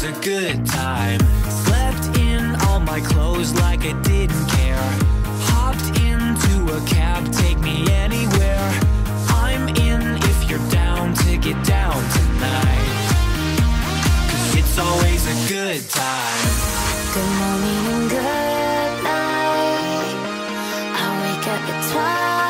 a good time. Slept in all my clothes like I didn't care. Hopped into a cab, take me anywhere. I'm in if you're down to get down tonight, 'cause it's always a good time. Good morning and good night. I wake up at twilight.